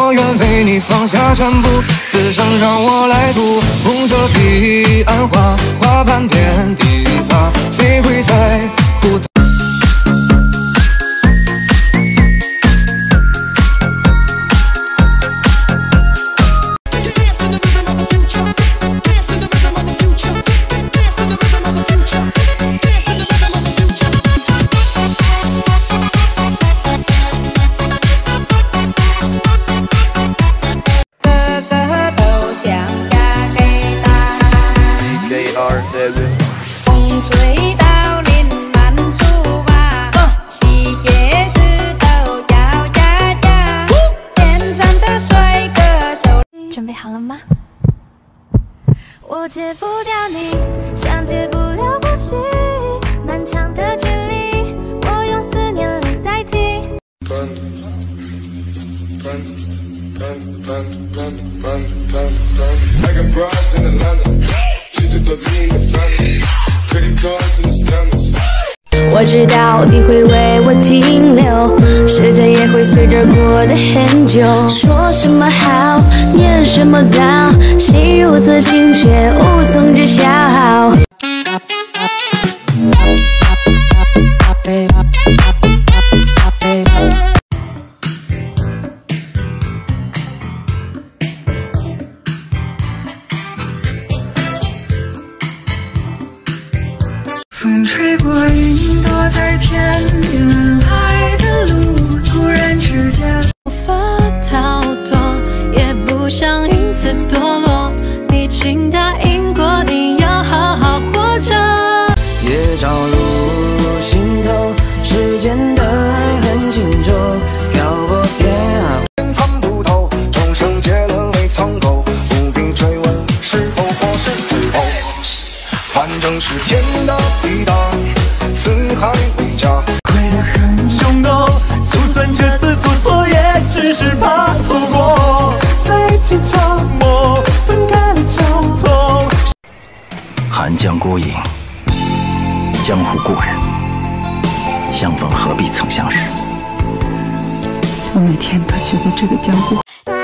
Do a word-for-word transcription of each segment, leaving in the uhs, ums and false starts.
我愿为你放下全部，此生让我来读。红色彼岸花，花瓣遍地撒，谁会在乎？ 风吹到林满树瓦，西街石头摇呀呀，天上的帅哥手。准备好了吗？我戒不掉你，像戒不了呼吸，漫长的距离，我用思念来代替。 我知道你会为我停留，时间也会随着过得很久。说什么好，念什么糟，心如此清却无从知晓。 风吹过云朵，在天原来的路，突然之间无法逃脱，也不想因此堕落。毕竟答应过你要好好活着。 夜照入心头，时间的爱很清楚，漂泊天涯。参不透，众生皆沦为苍狗，不必追问是否或是之后。 反正是天大地大，四海为家。 悔得很冲动，就算这次做错，也只是怕错过。在一起着魔，分开了交通。 寒江孤影，江湖故人，相逢何必曾相识。 我每天都觉得这个江湖。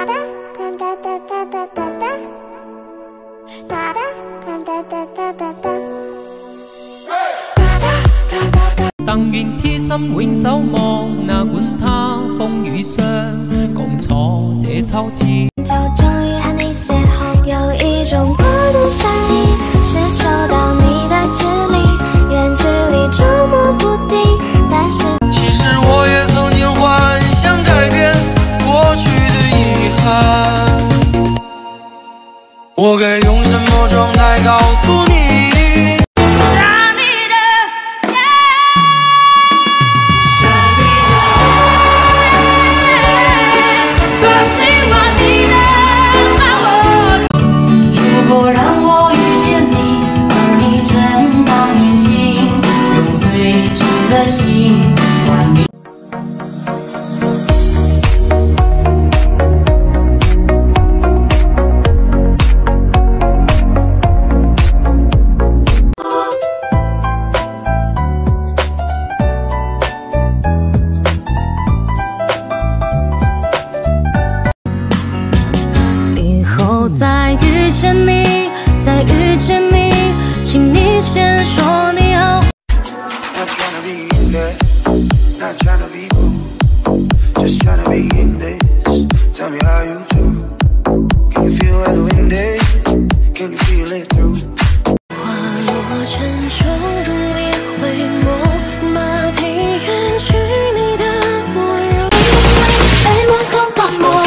但願痴心永守望，哪管他風雨霜，共錯這秋千。 就終於和你邂逅，有一種過度反應，是受到你的指令，遠距離捉摸不定，但是其實我也曾經幻想改變過去的遺憾，我該用什麼狀態告訴你？ 再遇见你，再遇见你，请你先说你好。花落沉重，如烈回眸，马蹄远去你的温柔。爱莫可忘我。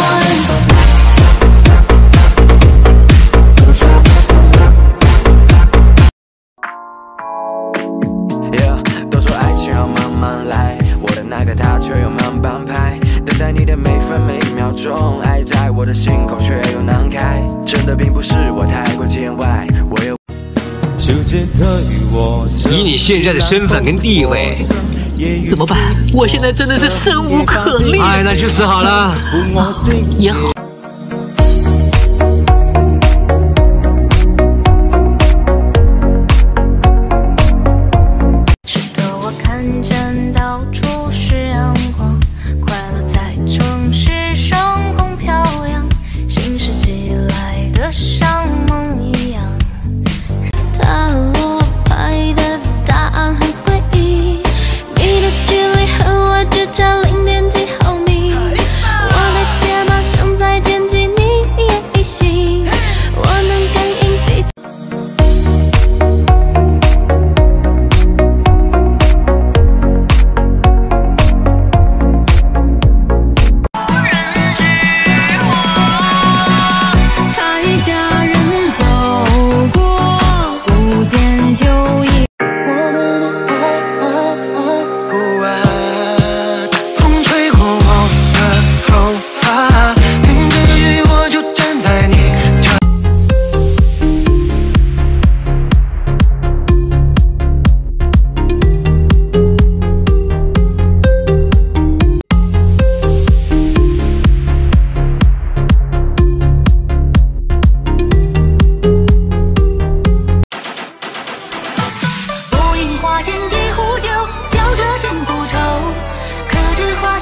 都说爱情要慢慢来，我的那个他却又慢半拍，等待你的每分每一秒钟，爱在我的心口却又难开。真的并不是我太过见外，我有。 以你现在的身份跟地位，怎么办？我现在真的是生无可恋。哎，那就死好了。啊，也好。 到处是阳光，快乐在城市上空飘。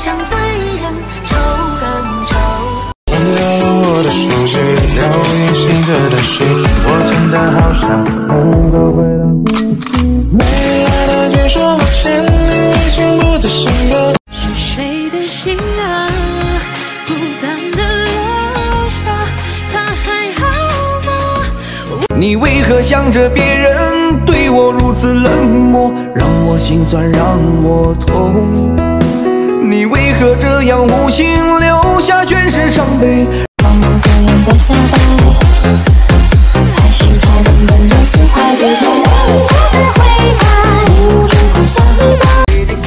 想醉人，愁更愁。 忘掉我的手机，聊隐形着的事，我真的好想能够回到过去。没来得及说抱歉，你已经不再醒了。 是谁的心啊，孤单的留下，他还好吗？ 你为何想着别人对我如此冷漠，让我心酸，让我痛？你为何这样无情，留下全是伤悲？ 放我这样在瞎掰，还心太冷，本就是太悲痛。我的回答，你无处不想回答。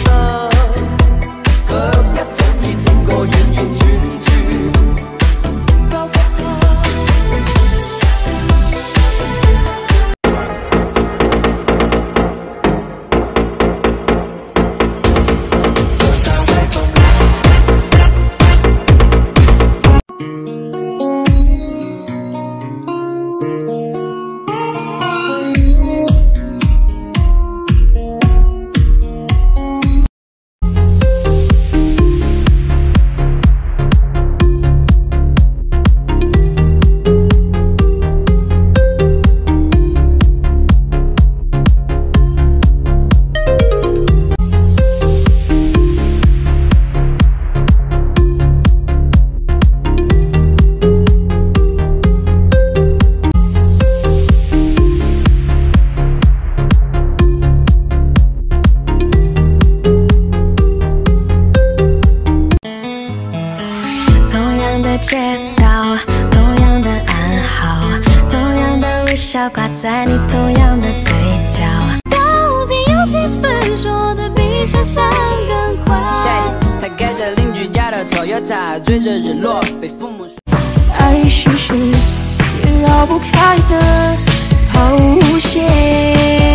街道，同样的暗号，同样的微笑挂在你同样的嘴角。到底有几分说的比想象更快？ 他开着邻居家的 Toyota， 追着日落，被父母说。 爱是是绕不开的抛物线。